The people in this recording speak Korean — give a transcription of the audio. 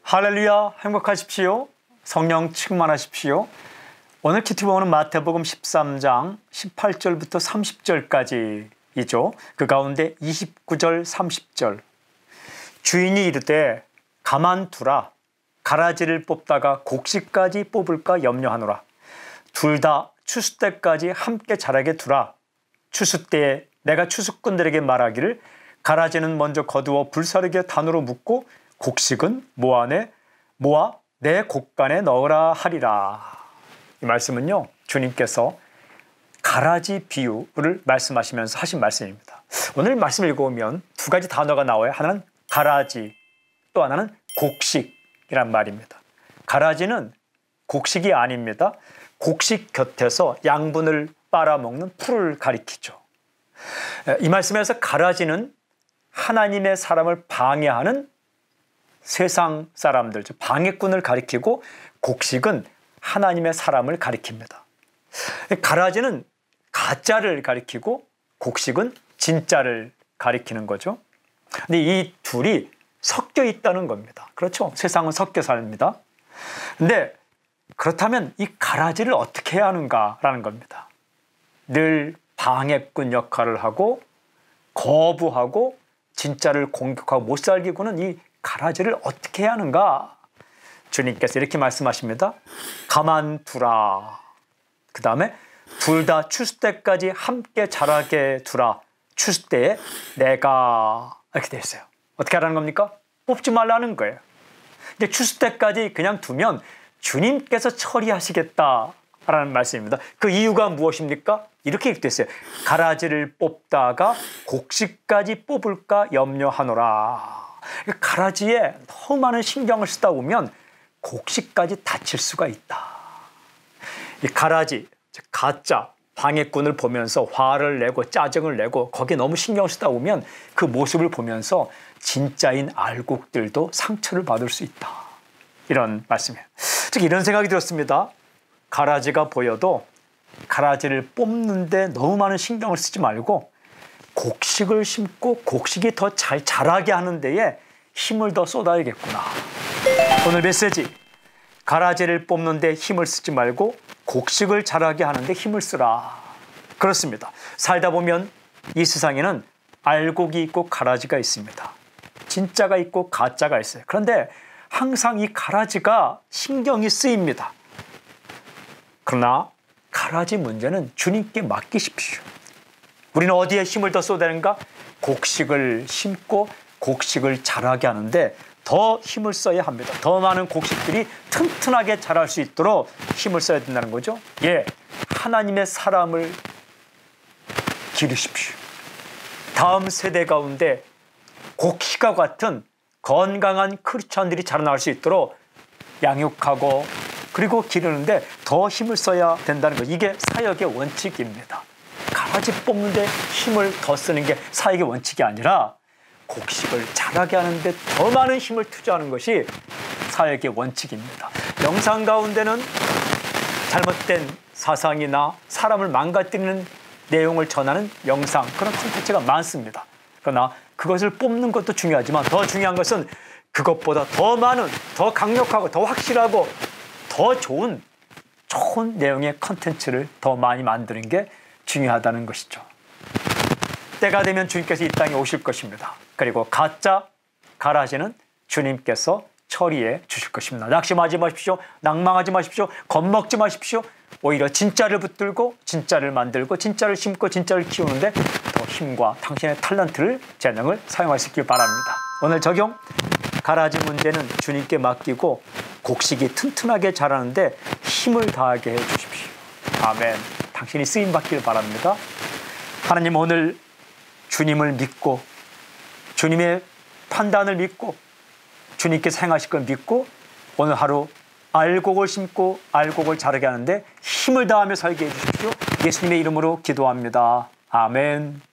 할렐루야, 행복하십시오. 성령 충만하십시오. 오늘 큐티보는 마태복음 13장 18절부터 30절까지이죠. 그 가운데 29절, 30절. 주인이 이르되 가만두라. 가라지를 뽑다가 곡식까지 뽑을까 염려하노라. 둘 다 추수 때까지 함께 자라게 두라. 추수 때에 내가 추수꾼들에게 말하기를 가라지는 먼저 거두어 불사르게 단으로 묶고 곡식은 모아 내 곡간에 넣으라 하리라. 이 말씀은요, 주님께서 가라지 비유를 말씀하시면서 하신 말씀입니다. 오늘 말씀을 읽어보면 두 가지 단어가 나와요. 하나는 가라지, 또 하나는 곡식이란 말입니다. 가라지는 곡식이 아닙니다. 곡식 곁에서 양분을 빨아먹는 풀을 가리키죠. 이 말씀에서 가라지는 하나님의 사람을 방해하는 세상 사람들, 즉 방해꾼을 가리키고, 곡식은 하나님의 사람을 가리킵니다. 가라지는 가짜를 가리키고 곡식은 진짜를 가리키는 거죠. 근데 이 둘이 섞여 있다는 겁니다. 그렇죠? 세상은 섞여 삽니다. 근데 그렇다면 이 가라지를 어떻게 해야 하는가라는 겁니다. 늘 방해꾼 역할을 하고 거부하고 진짜를 공격하고 못 살기고는 이 가라지를 어떻게 해야 하는가? 주님께서 이렇게 말씀하십니다. 가만두라. 그 다음에 둘 다 추수 때까지 함께 자라게 두라. 추수 때에 내가, 이렇게 되어 있어요. 어떻게 하라는 겁니까? 뽑지 말라는 거예요. 근데 추수 때까지 그냥 두면 주님께서 처리하시겠다라는 말씀입니다. 그 이유가 무엇입니까? 이렇게 되어 있어요. 가라지를 뽑다가 곡식까지 뽑을까 염려하노라. 가라지에 너무 많은 신경을 쓰다 보면 곡식까지 다칠 수가 있다. 이 가라지, 즉 가짜 방해꾼을 보면서 화를 내고 짜증을 내고 거기에 너무 신경을 쓰다 보면 그 모습을 보면서 진짜인 알곡들도 상처를 받을 수 있다. 이런 말씀이에요. 즉 이런 생각이 들었습니다. 가라지가 보여도 가라지를 뽑는데 너무 많은 신경을 쓰지 말고 곡식을 심고 곡식이 더 잘 자라게 하는 데에 힘을 더 쏟아야겠구나. 오늘 메시지, 가라지를 뽑는데 힘을 쓰지 말고 곡식을 자라게 하는데 힘을 쓰라. 그렇습니다. 살다 보면 이 세상에는 알곡이 있고 가라지가 있습니다. 진짜가 있고 가짜가 있어요. 그런데 항상 이 가라지가 신경이 쓰입니다. 그러나 가라지 문제는 주님께 맡기십시오. 우리는 어디에 힘을 더 쏟아내는가? 곡식을 심고 곡식을 자라게 하는데 더 힘을 써야 합니다. 더 많은 곡식들이 튼튼하게 자랄 수 있도록 힘을 써야 된다는 거죠. 예, 하나님의 사람을 기르십시오. 다음 세대 가운데 곡식과 같은 건강한 크리스찬들이 자라날 수 있도록 양육하고 그리고 기르는데 더 힘을 써야 된다는 것. 이게 사역의 원칙입니다. 가라지 뽑는데 힘을 더 쓰는 게 사역의 원칙이 아니라 곡식을 자라게 하는데 더 많은 힘을 투자하는 것이 사역의 원칙입니다. 영상 가운데는 잘못된 사상이나 사람을 망가뜨리는 내용을 전하는 영상, 그런 콘텐츠가 많습니다. 그러나 그것을 뽑는 것도 중요하지만 더 중요한 것은 그것보다 더 많은, 더 강력하고 더 확실하고 더 좋은 내용의 콘텐츠를 더 많이 만드는 게 중요하다는 것이죠. 때가 되면 주님께서 이 땅에 오실 것입니다. 그리고 가짜 가라지는 주님께서 처리해 주실 것입니다. 낙심하지 마십시오. 낭망하지 마십시오. 겁먹지 마십시오. 오히려 진짜를 붙들고 진짜를 만들고 진짜를 심고 진짜를 키우는데 더 힘과 당신의 탤런트를, 재능을 사용할 수 있길 바랍니다. 오늘 적용, 가라지 문제는 주님께 맡기고 곡식이 튼튼하게 자라는데 힘을 다하게 해주십시오. 아멘. 당신이 쓰임받기를 바랍니다. 하나님, 오늘 주님을 믿고 주님의 판단을 믿고 주님께서 행하실 걸 믿고 오늘 하루 알곡을 심고 알곡을 자라게 하는데 힘을 다하며 살게 해주십시오. 예수님의 이름으로 기도합니다. 아멘.